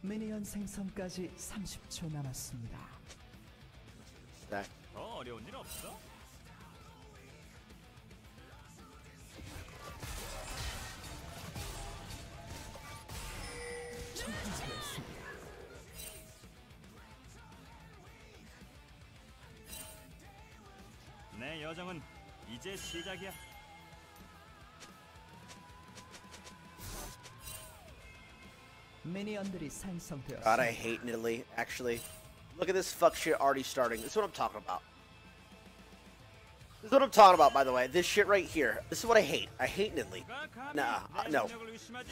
미니언 생성까지 30초 남았습니다. Stack. 더 어려운 일 없어? 청소했습니다. 내 여정은 이제 시작이야. 미니언들이 God, I 생성되었습니다. hate Italy, actually. Look at this fuck shit already starting. This is what I'm talking about. This is what I'm talking about, by the way. This shit right here. This is what I hate. I hate Italy. Nah, no. 능력을 의심하지?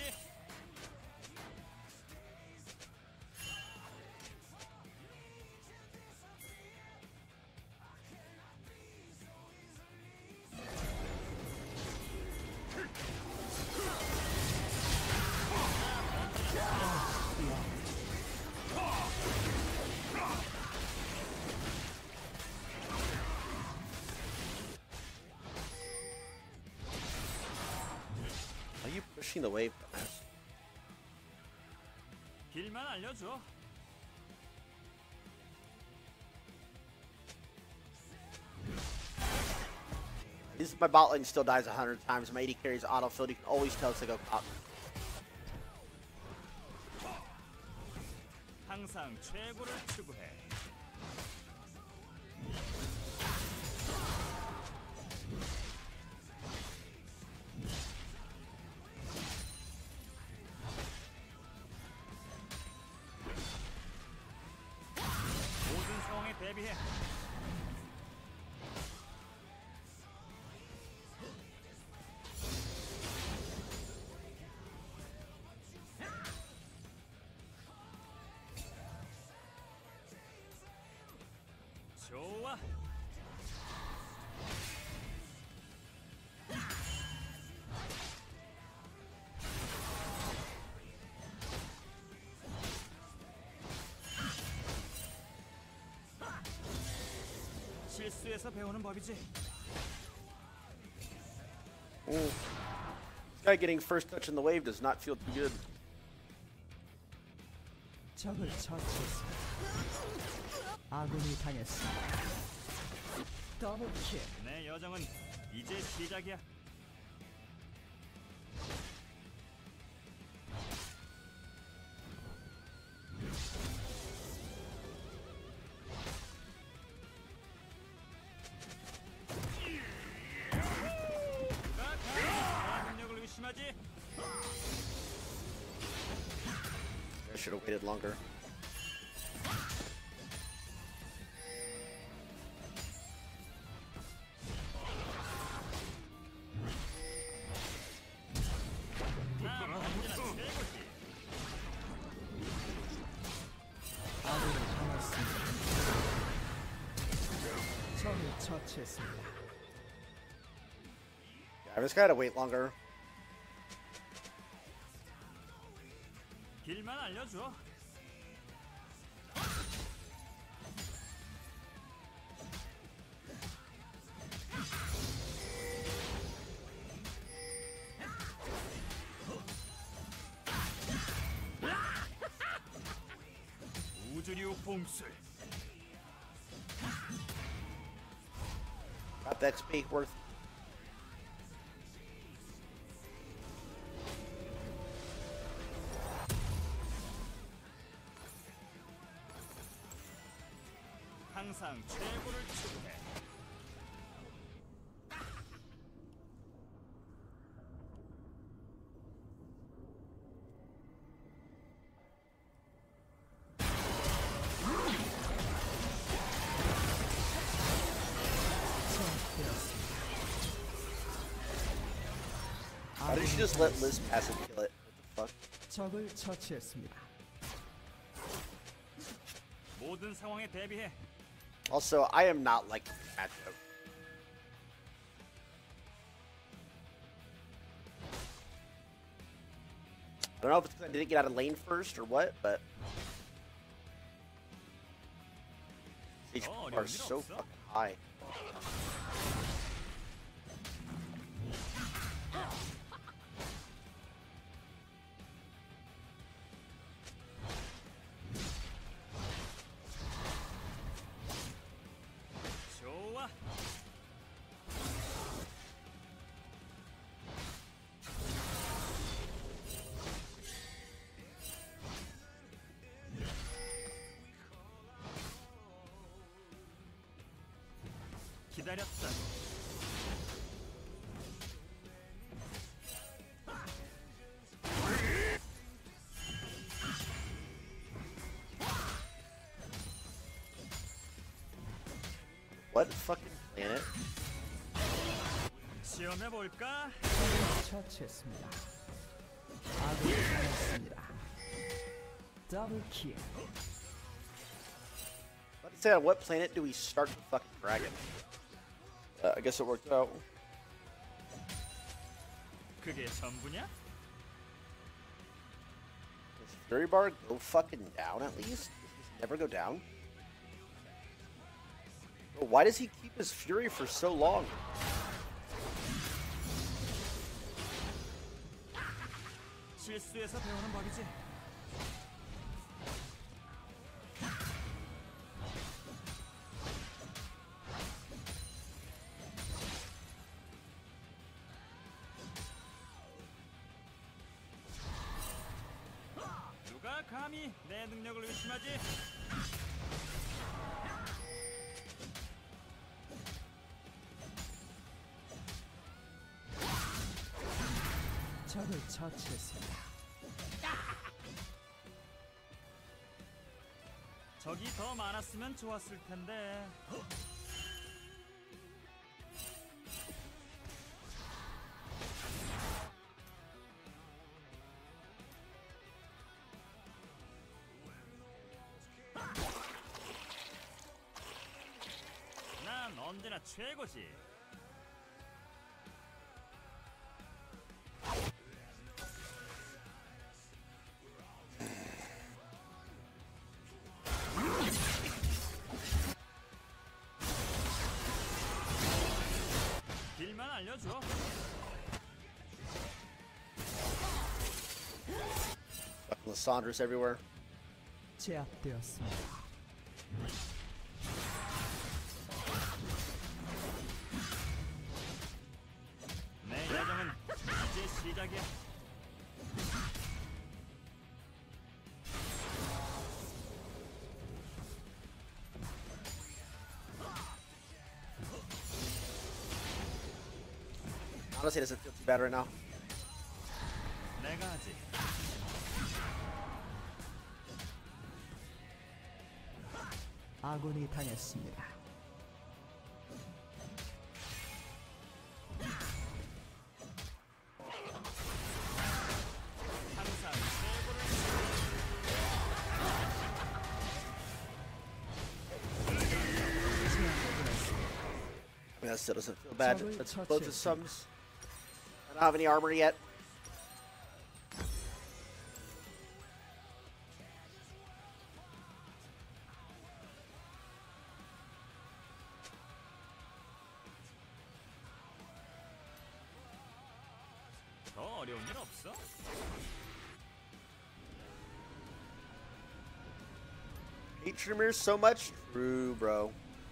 Are you pushing the wave? dumbass? 길만 알려줘. My bot lane still dies 100 times. My AD carries autofilled. You can always tell to go pop. 항상 최고를 추구해. 모든 상황에 대비해. 좋아. 실수에서 배우는 법이지. Ooh. This guy getting first touch in the wave does not feel too good. 적을 처치했습니다. 아군이 당했습니다. 더블킬. 내 여정은 이제 시작이야. 능력을 의심하지? I should have waited longer. 아군이 당했습니다. 적을 처치했습니다. I just gotta wait longer. 길만 알려줘. 우주류 봉술. Got the XP worth. 항상 최고를 추구해. Why did she just let Liz passive kill it? What the fuck? 적을 처치했습니다. 모든 상황에 대비해. Also, I am not liking this matchup. I don't know if it's because I didn't get out of lane first or what, but these Oh, are so fucking high. 기다렸다. What fucking planet? 시험해 볼까? 적을 처치했습니다. 아군이 당했습니다. 더블 킬. Let's say, on what planet do we start the fucking dragon? I guess it worked out. 그게 전부냐? Does Fury Bar go fucking down at least? Does he never go down? Bro, why does he keep his Fury for so long? 실수해서 배우는 법이지. 누가 감히 내 능력을 의심하지? 적을 처치했습니다. 적이 더 많았으면 좋았을 텐데. 난 언제나 최고지. 길만 알려줘. Fucking Lysandre's everywhere. 제압되었습니다. 내 여정은 이제 시작이야. Honestly, it doesn't feel too bad right now. 내가 하지. 아군이 당했습니다. 항상 최고를 I mean, that still doesn't feel bad. Trouble Let's touch both it. the sums. I don't have any armor yet. 더 어려운 일 없어? Hate Tremors so much? True, bro.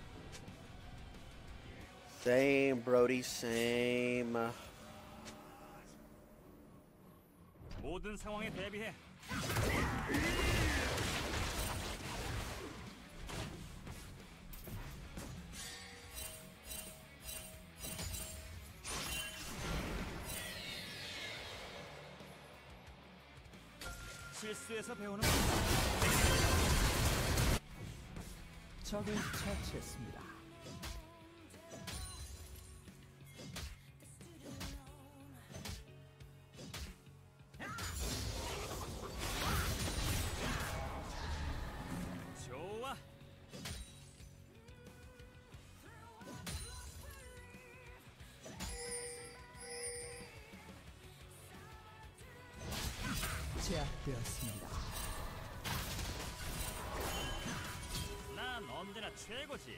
Same, Brody, same. 모든 상황에 대비해. 실수해서 배우는 법. 적을 처치했습니다. 좋아. 제압되었습니다. 난 언제나 최고지.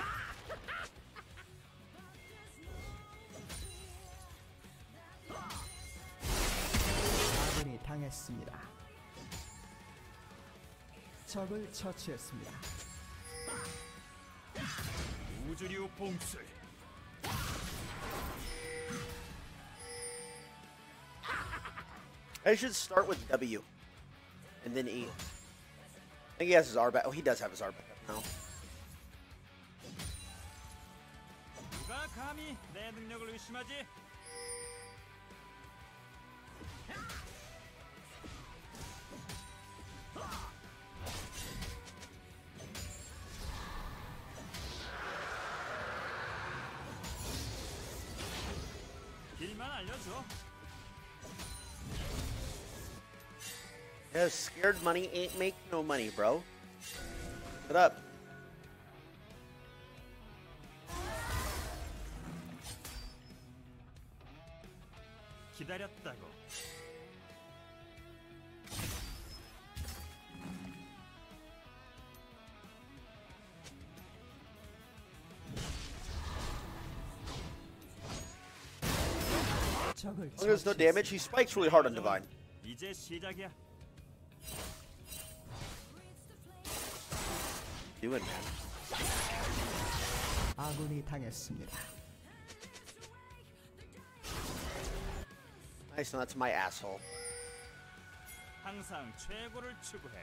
아군이 당했습니다. 적을 처치했습니다. 우주류 봉술. I should start with W. And then E. I think he has his R back. Oh, he does have his R back up now. 감히 내 능력을 의심하지? 길만 알려줘. Yeah, scared money ain't make no money, bro. Shut up. 기다렸다고. 적을 When there's no damage, he spikes really hard on Divine. 이제 시작이야. Doing, man. 아군이 당했습니다. Nice, no, that's my asshole. 항상 최고를 추구해.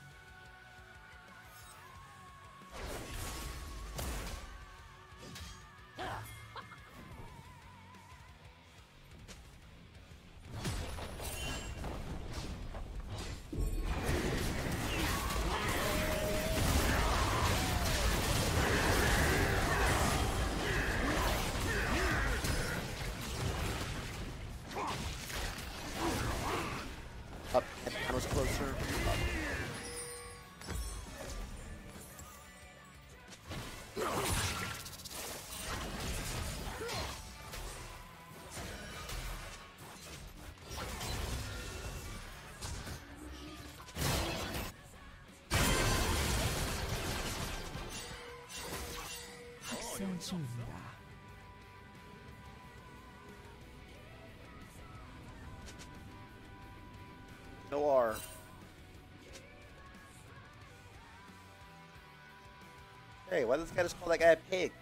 Up, that was closer. 학생 중입니다. No R. Hey, why does this guy just call that guy a pig?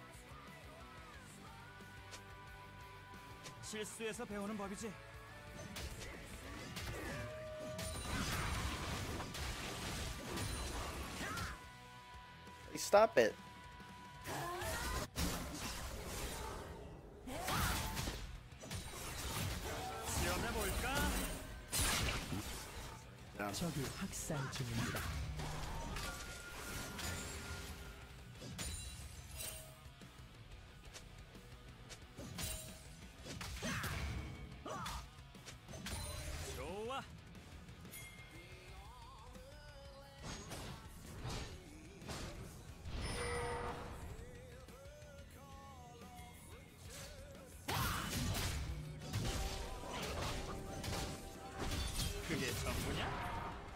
실수에서 배우는 법이지. Hey, stop it. 시험해 볼까? 적이 학살 중입니다. 좋아. 그게 전부냐?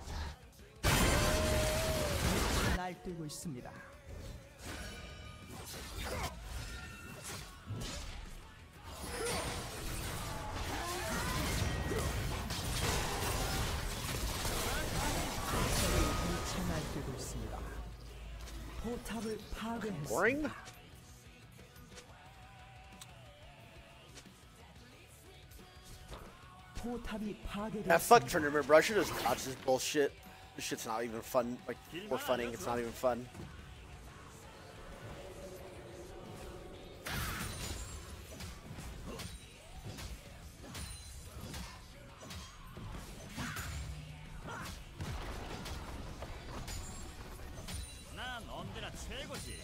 날뛰고 있습니다. 적이 미쳐 날뛰고 있습니다. 포탑을 파괴했습니다. Boring? 포탑이 Yeah, fuck 파괴됐습니다. tournament, bro. I should just dodge this bullshit. This shit's not even fun. Like, we're funning. It's not even fun. 난 언제나 최고지.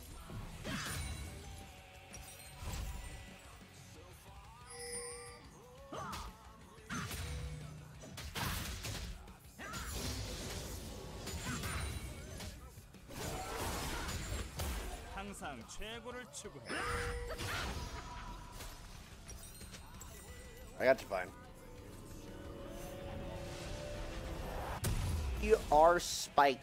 항상 최고를 추구해. I got Divine. You are spiked.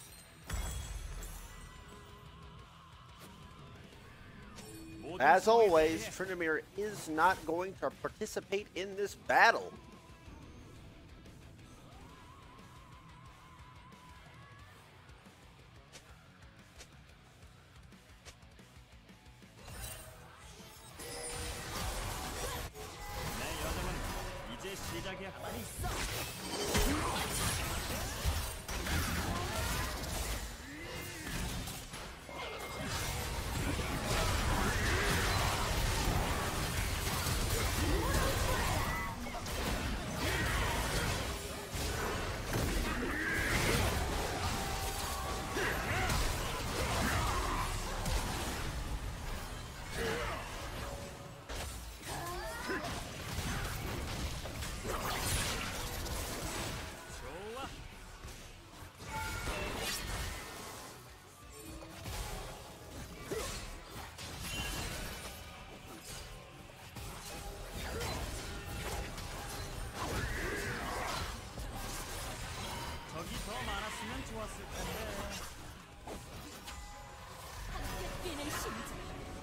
As always, Tryndamere is not going to participate in this battle. 내 여정은 이제 시작이야. 좋았을 텐데. 뛰는 심장.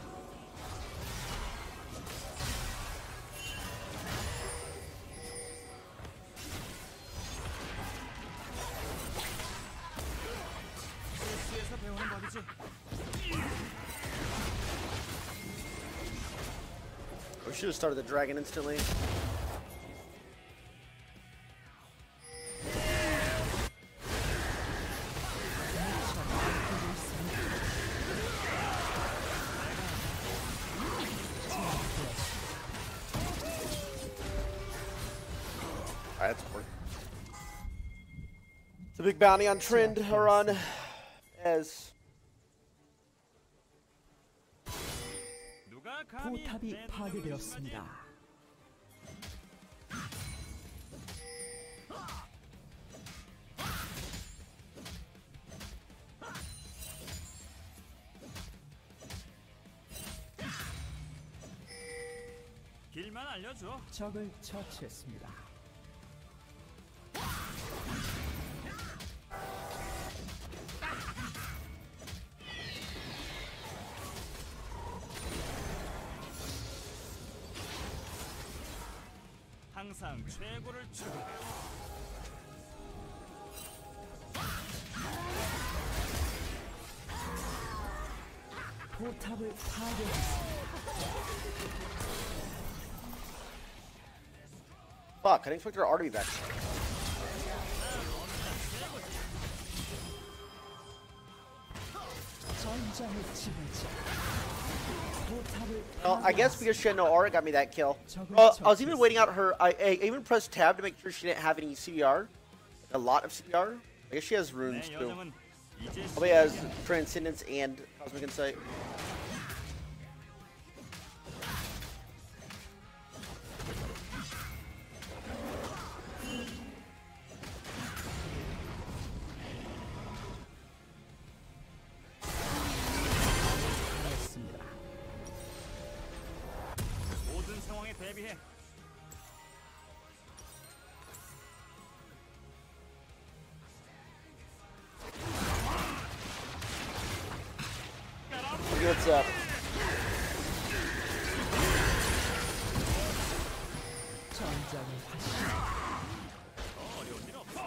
실수에서 배우는 법이지. We should have started the dragon instantly. Alright, that's work. It's a big bounty on Trend or on Ez. 누가 감히 포탑이 내 파괴되었습니다. 길만 알려줘. 적을 처치했습니다. 항상 최고를 추구해. 포탑을 파괴했습니다. Fuck, I didn't expect her to be back. 전장의 지배자. 포탑을 Well, I guess because she had no aura got me that kill. 적을 I was even waiting out her. I even pressed tab to make sure she didn't have any CBR. A lot of CBR. I guess she has runes 내 too. 여정은 이제 Probably has 시작이야. Transcendence and Cosmic Insight. 했습니다. 모든 상황에 대비해. What's up? 전장의 화신. 어려운 일 없어.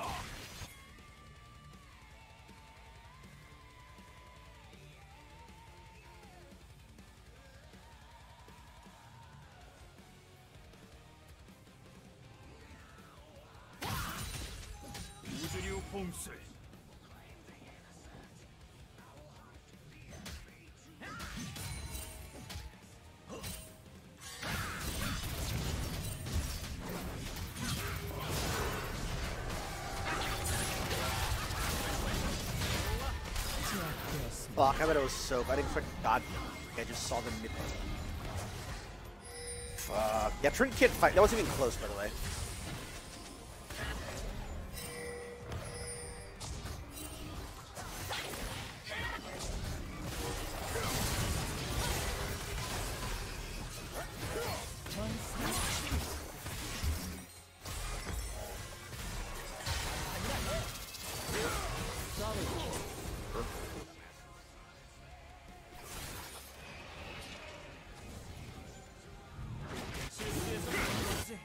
우주류 봉쇄. 제압되었습니다. Fuck, I bet it was soap. I didn't expect God. I just saw the mid. Fuck. Yeah, Trent can't fight. That wasn't even close, by the way. 실수에서 배우는 법이지.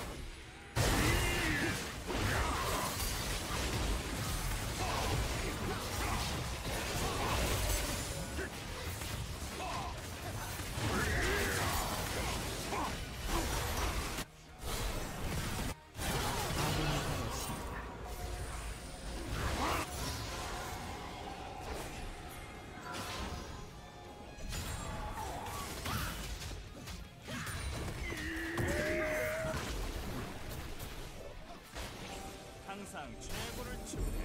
항상 최고를 추구해.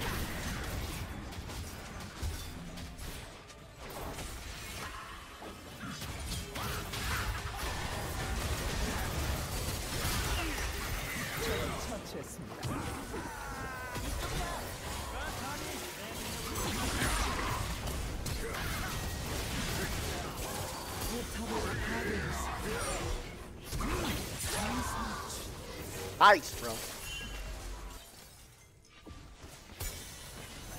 처치했습니다. 포탑을 파괴했습니다. Nice, bro.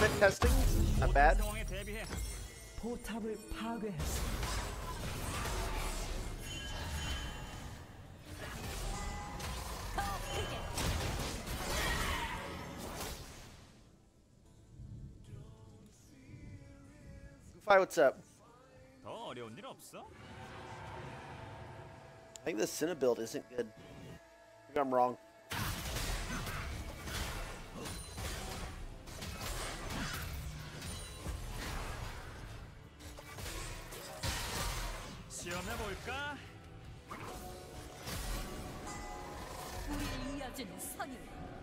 limit testing. Not 모든 bad. 상황에 대비해. 포탑을 파괴했습니다. Goofy, what's up? 더 어려운 일 없어? I think the Cinna build isn't good. I think I'm wrong. 시험해 볼까? 우리를 이어주는 선임.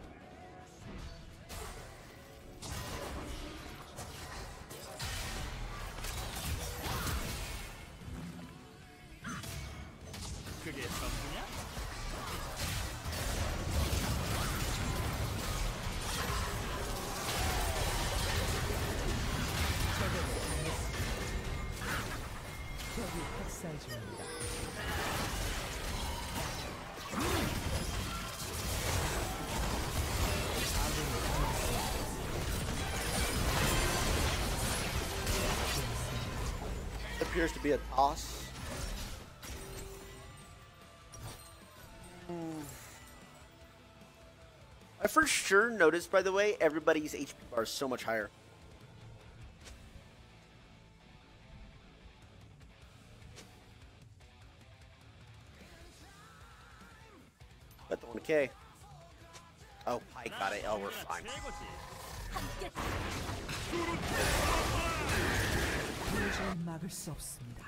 그게 전부냐? 적이 학살 중입니다. Appears to be a toss. I for sure noticed, by the way, everybody's HP bar is so much higher. But the 1K. Oh, Pike got it. Oh, we're fine. 최고지. 함께 도저히 막을 수 없습니다.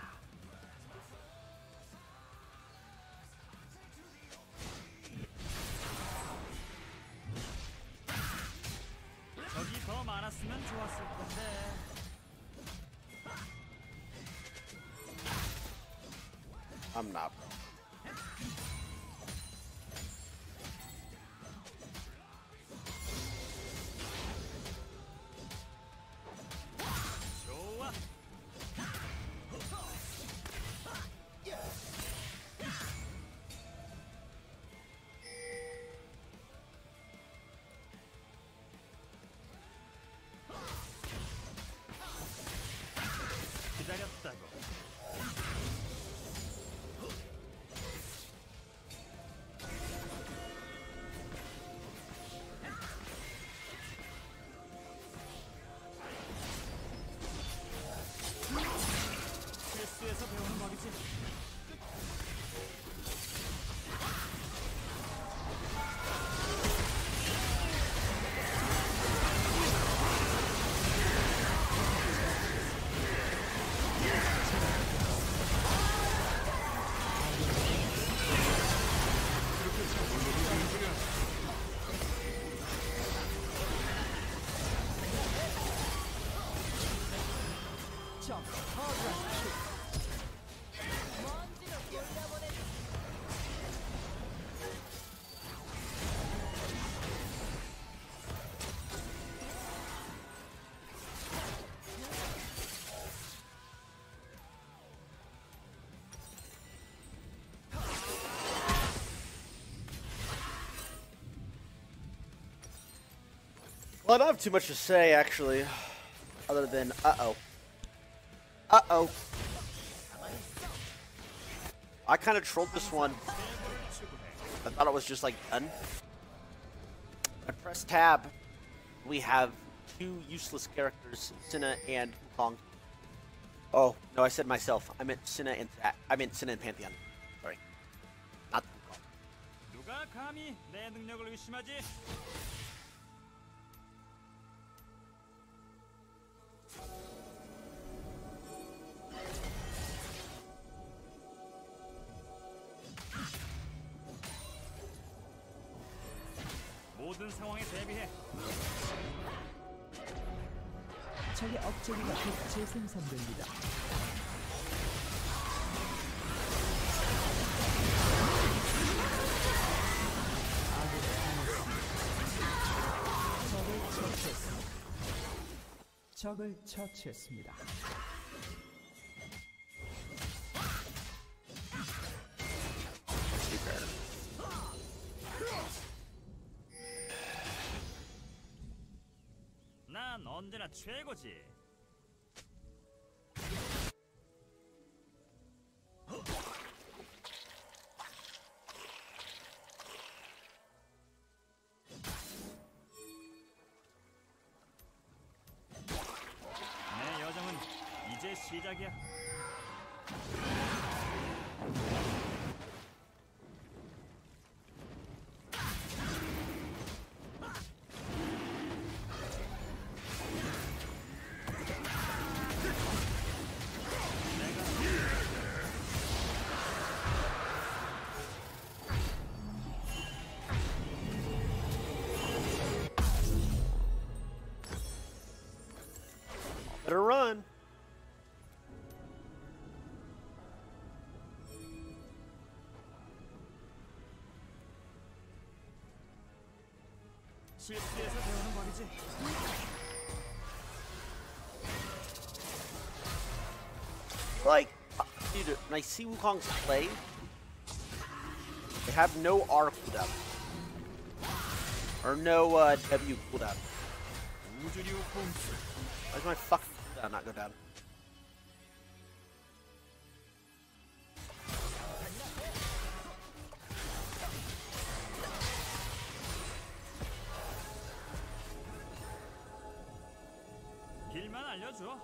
적이 더 많았으면 좋았을 텐데. I'm not. 좋아. 기다렸다고. 실수에서 배우는 법이지. 적 허브라치. 먼지로 돌려보내. Well, I don't have too much to say, actually, other than uh-oh. Uh-oh. I kind of trolled this one. I thought it was just, like, done. I press tab. We have two useless characters, Cinna and Wukong. Oh, no, I said myself. I meant Cinna and Pantheon. Sorry. Not Wukong. 누가 감히 내 능력을 의심하지? 모든 상황에 대비해. 적의 업적이가 곧 재생산됩니다. 적을 처치했습니다. 나 난 언제나 최고지. 내 여정은 이제 시작이야. Better run. 실수에서 배우는 법이지. Like, dude, when I see Wukong's play, they have no R cooldown. Or no W cooldown. 우주류 홈스. Why does my fucking cooldown not go down? 길만 알려줘.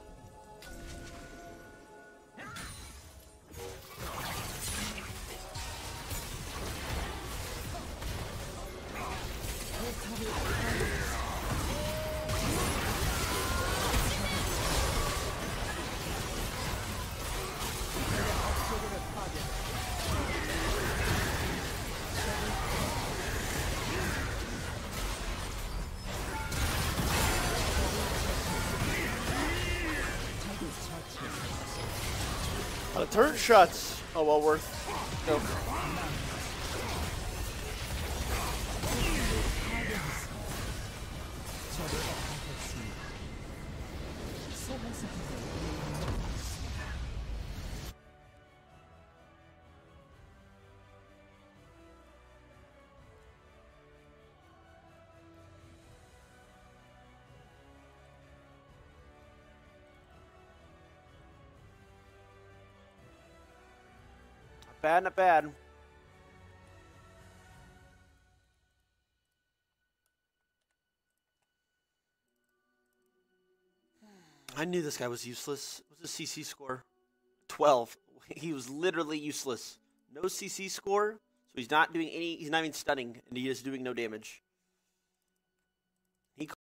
Turret shots. Oh, well worth. Go. 적을 압박했습니다. 소환사 Bad, not bad. I knew this guy was useless. What's his CC score? 12. He was literally useless. No CC score, so he's not doing any. He's not even stunning, and he is doing no damage.